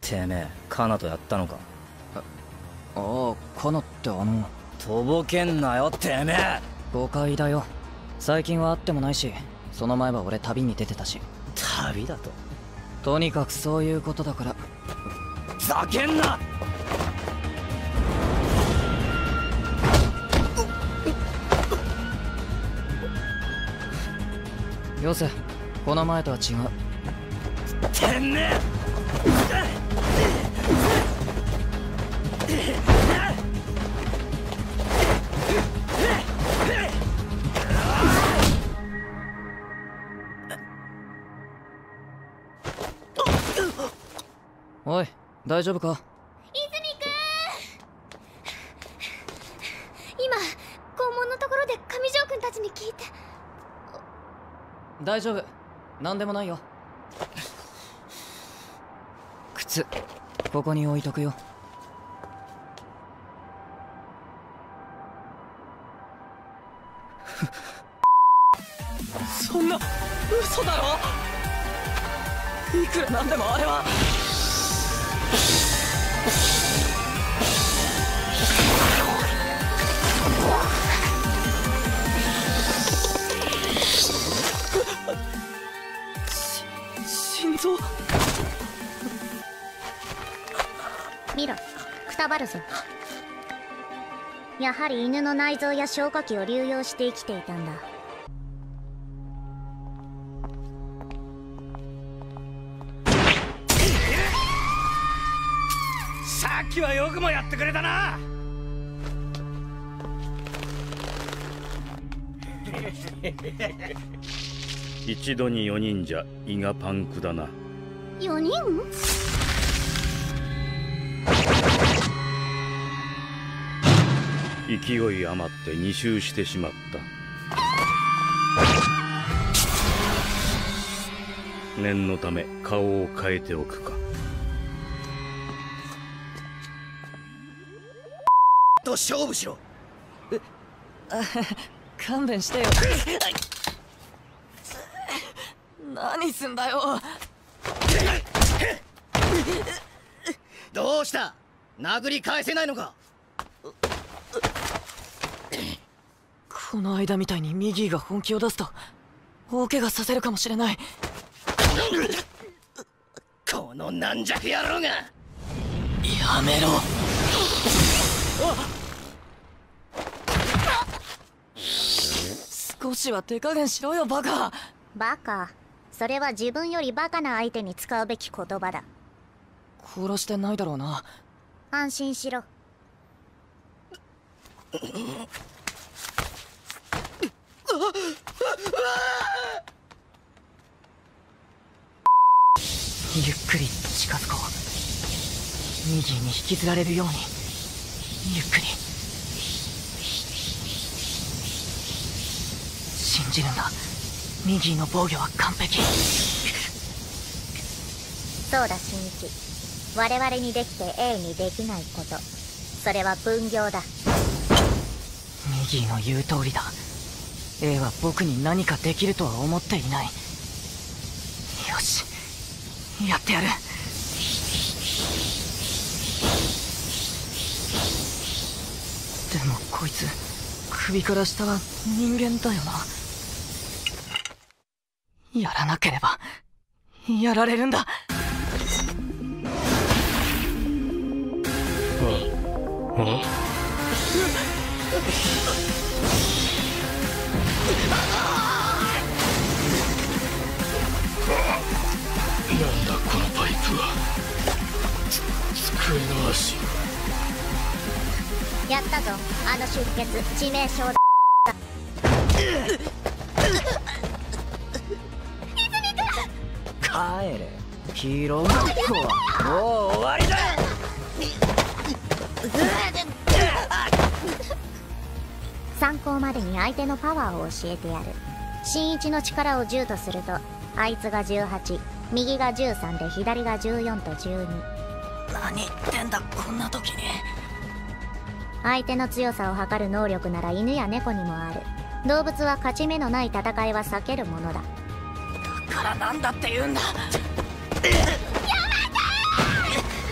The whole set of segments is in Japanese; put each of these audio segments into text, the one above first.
てめえカナとやったのか。 ああ、カナってとぼけんなよてめえ。 誤解だよ。最近は会ってもないし、その前は俺旅に出てたし。 旅だと。 とにかくそういうことだから。 ふざけんな。 よせ、この前とは違う。 てめえ。 おい、大丈夫か？ 泉くん、今校門のところで上条くんたちに聞いて。 大丈夫、何でもないよ。靴ここに置いとくよ。 そんな嘘だろ。いくらなんでもあれは。心臓。 見ろ、くたばるぞ。やはり犬の内臓や消化器を流用して生きていたんだ。 さっきはよくもやってくれたな。 一度に4人じゃ胃がパンクだな。 4人？ 勢い余って2周してしまった。念のため顔を変えておくか。 と勝負しろ。 勘弁してよ。何すんだよ。 どうした？殴り返せないのか？ この間みたいにミギーが本気を出すと大怪我させるかもしれない。 この軟弱野郎が。 やめろ。少しは手加減しろよバカ。 バカ、それは自分よりバカな相手に使うべき言葉だ。 殺してないだろうな。 安心しろ。 ゆっくり近づこう。ミギーに引きずられるようにゆっくり。信じるんだ、ミギーの防御は完璧。 そうだ新一、我々にできて A にできないこと、それは分業だ。 ミギーの言う通りだ。A は僕に何かできるとは思っていない。よし、やってやる。でもこいつ首から下は人間だよな。やらなければやられるんだ。 なんだこのパイプは。机の足。 やったぞ、あの出血致命傷だ。 帰れヒーローごっこはもう終わりだ。 参考までに相手のパワーを教えてやる。新一の力を10とすると、あいつが18、右が13で左が14と12。 何言ってんだこんな時に。 相手の強さを測る能力なら犬や猫にもある。動物は勝ち目のない戦いは避けるものだ。 だからなんだって言うんだ。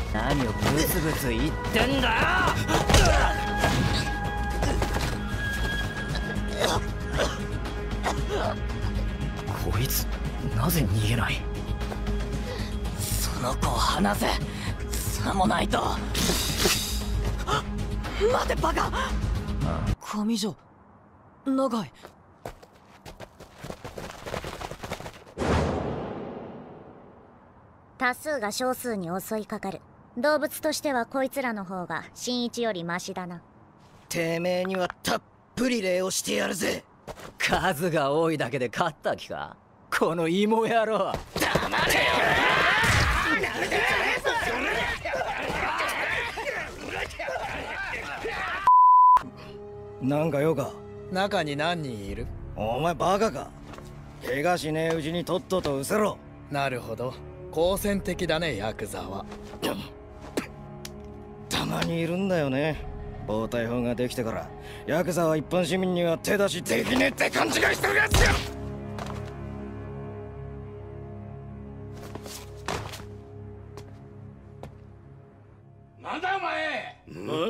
何をブツブツ言ってんだよ。こいつなぜ逃げない。 その子を離せ。さもないと。待てバカ。上条長い。 多数が少数に襲いかかる。動物としてはこいつらの方が新一よりマシだな。 てめえにはたっぷり礼をしてやるぜ。数が多いだけで勝った気か、この芋野郎。黙れよ。なんか用か。 中に何人いる？ お前バカか。怪我しねえうちにとっとと失せろ。 なるほど、好戦的だねヤクザは。 たまにいるんだよね。暴対法ができてからヤクザは一般市民には手出しできねえって勘違いしてるやつよ。 なんだお前。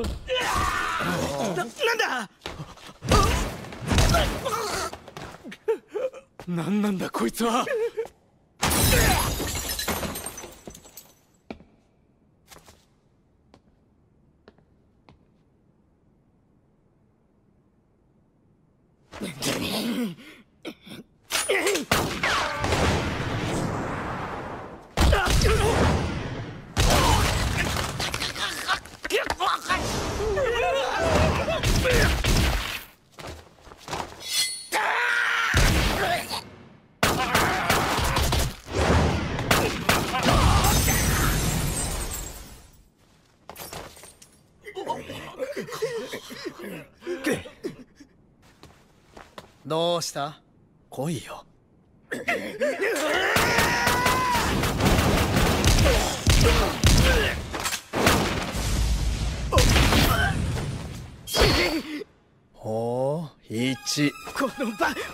なんだ。 なんなんだこいつは。 どうした？来いよ。ほう、1。 このバケモン。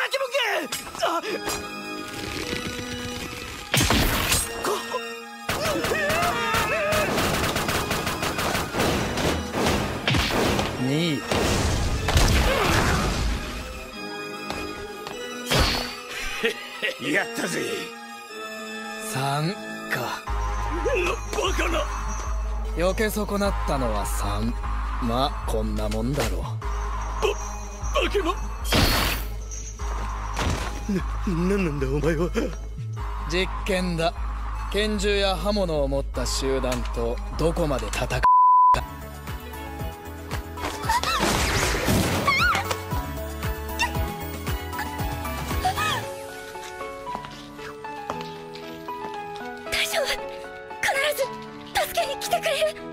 2。 やったぜ。 3か。 バカな。 避け損なったのは3。まあこんなもんだろう。 バケモン。なんなんだお前は。 実験だ。拳銃や刃物を持った集団とどこまで戦うか。 大丈夫。必ず助けに来てくれる。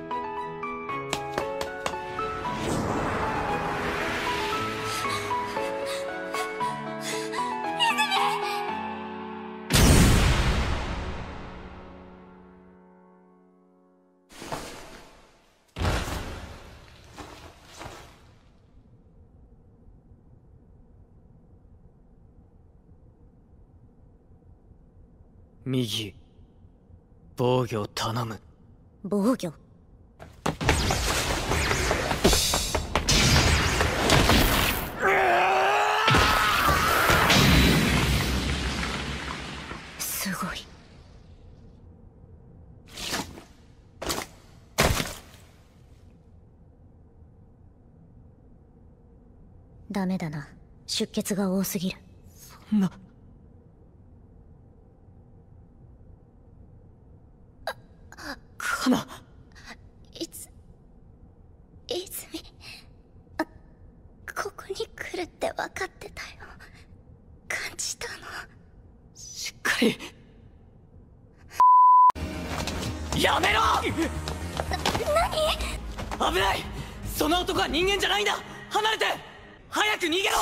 右、防御頼む。 防御。すごい。ダメだな、出血が多すぎる。 そんな。カナ。 泉、ここに来るって分かってたよ。感じたの。 しっかり。やめろ。何？危ない。その男は人間じゃないんだ。離れて。早く逃げろ。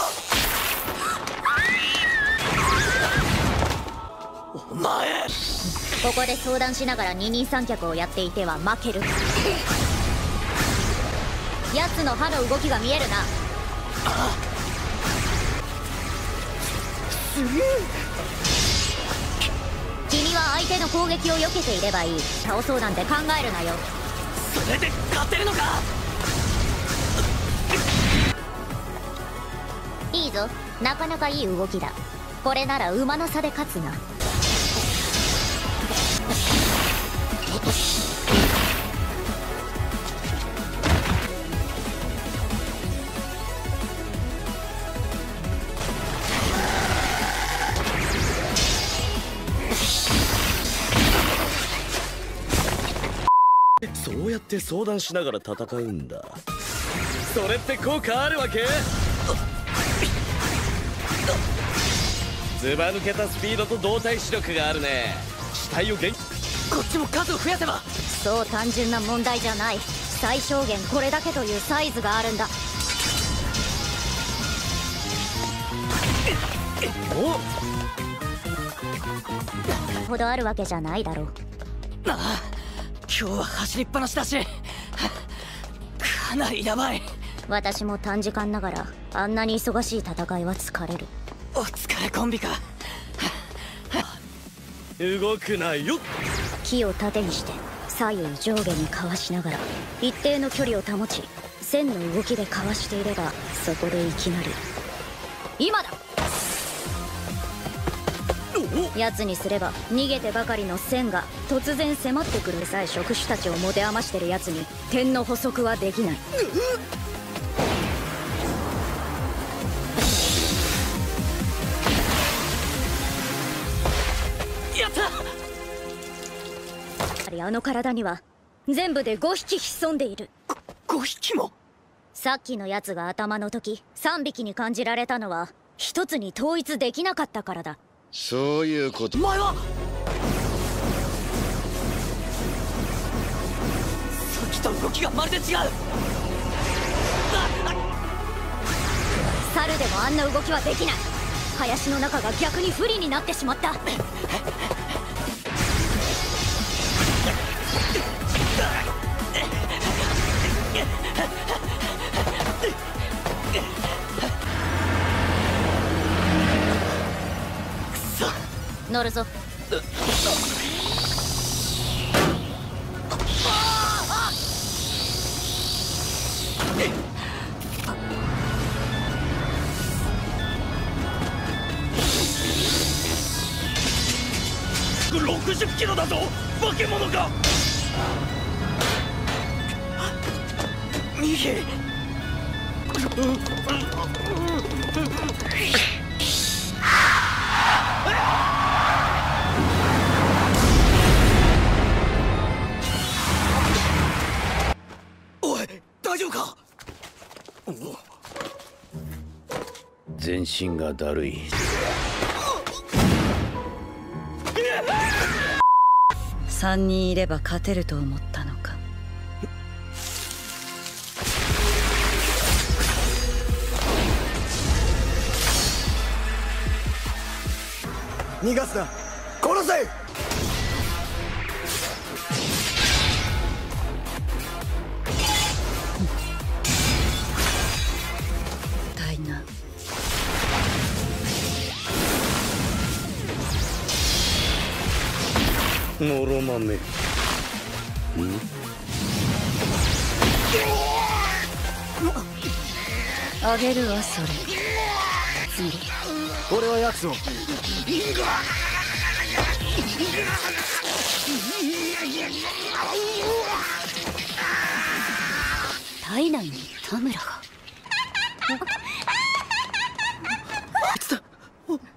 お前。 ここで相談しながら二人三脚をやっていては負ける。奴の歯の動きが見えるな。すげえ。君はは相手の攻撃を避けていればいい。倒そうなんて考えるなよ。 それで勝てるのか。 いいぞ、なかなかいい動きだ。これなら馬の差で勝つな。 そうやって相談しながら戦うんだ。それって効果あるわけ？ずば抜けたスピードと動体視力があるね。死体をこっちも数を増やせば。 そう単純な問題じゃない。最小限これだけというサイズがあるんだ。ほどあるわけじゃないだろう。 ああ、今日は走りっぱなしだしかなりやばい。 私も短時間ながらあんなに忙しい戦いは疲れる。 お疲れコンビか。 動くなよ。 木を盾にして左右上下にかわしながら一定の距離を保ち、線の動きでかわしていれば、そこでいきなり今だ。奴にすれば逃げてばかりの線が突然迫ってくるさえ職種たちを持て余してる奴に点の補足はできない。 やった。 あの体には全部で5匹潜んでいる。 5匹も。 さっきのやつが頭の時3匹に感じられたのは一つに統一できなかったからだ。 そういうこと。 お前は。さっきと動きがまるで違う。 猿でもあんな動きはできない。林の中が逆に不利になってしまった。乗るぞ。 60キロだぞ、化け物が。 逃げ。おい、大丈夫か。 全身がだるい。 3人いれば勝てると思ったのか。 逃がすな、殺せ。 タイナ。 のろまめ。 あげるわそれ。 俺は奴を。 体内に田村が。 おい。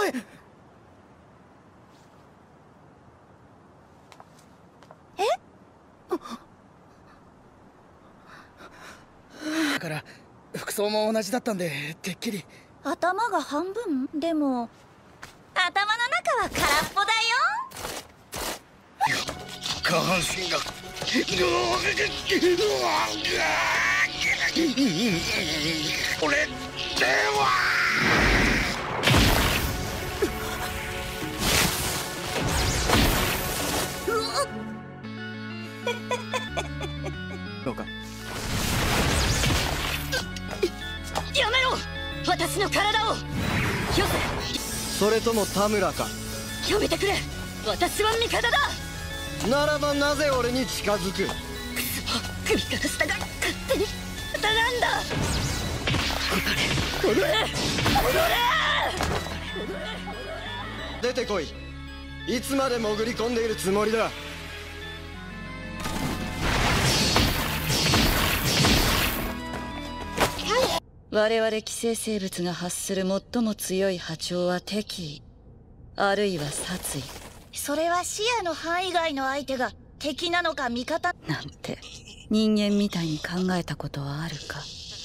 だから服装も同じだったんでてっきり。 頭が半分？でも頭の中は空っぽだよ。 下半身が。これでは。 どうか。 やめろ、私の体を。よせ。 それとも田村か。 やめてくれ。 私は味方だ。 ならばなぜ俺に近づく。 首から下が勝手に疑んだ。踊れ踊れ踊れ。 出てこい。いつまで潜り込んでいるつもりだ。 我々寄生生物が発する最も強い波長は敵意、あるいは殺意。 それは視野の範囲外の相手が敵なのか味方なんて人間みたいに考えたことはあるか。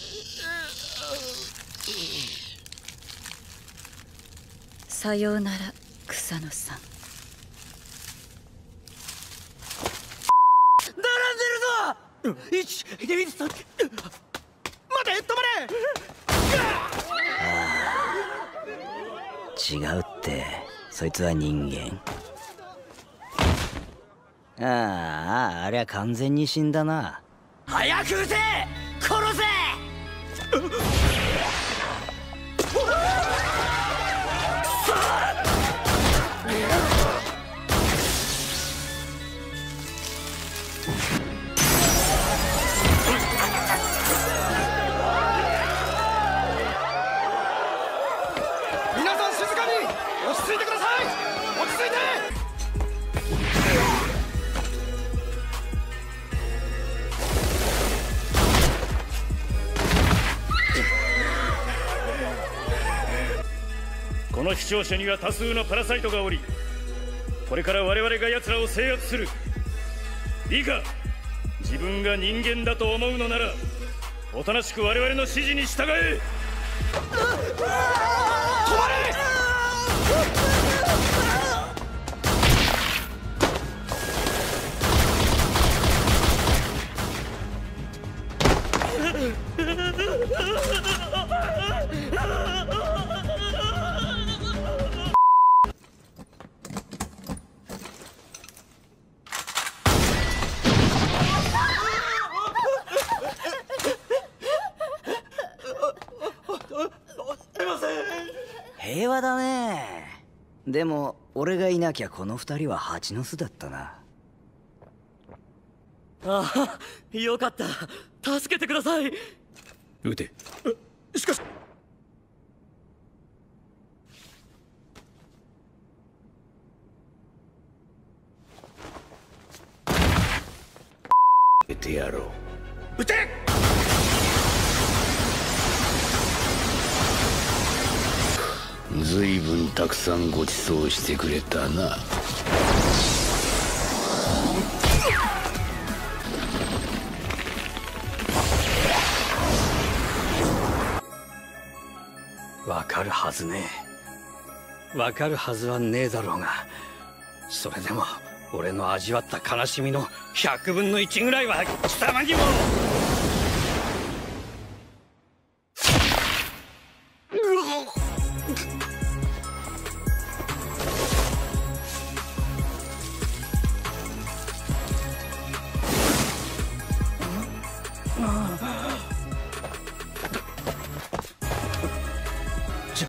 さようなら草野さん。 並んでるぞ。1、2、3。待て、止まれ。違うって、そいつは人間。ありゃ完全に死んだな。早く撃て、殺せ。 皆さん静かに落ち着いてください。落ち着いて。 この視聴者には多数のパラサイトがおり、これから我々が奴らを制圧する。いいか、自分が人間だと思うのならおとなしく我々の指示に従え。止まれ。 平和だね。でも俺がいなきゃこの二人は蜂の巣だったな。 ああ、よかった。助けてください。 撃て。 しかし撃てやろう。 撃て。 ずいぶんたくさんご馳走してくれたな。 わかるはずねえ。わかるはずはねえだろうが、それでも俺の味わった悲しみの100分の1ぐらいは貴様にも。